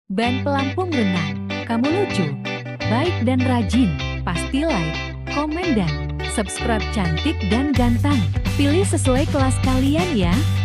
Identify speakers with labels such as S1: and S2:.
S1: Ban pelampung renang, kamu lucu, baik dan rajin. Pasti like, komen dan subscribe cantik dan ganteng. Pilih sesuai kelas kalian ya.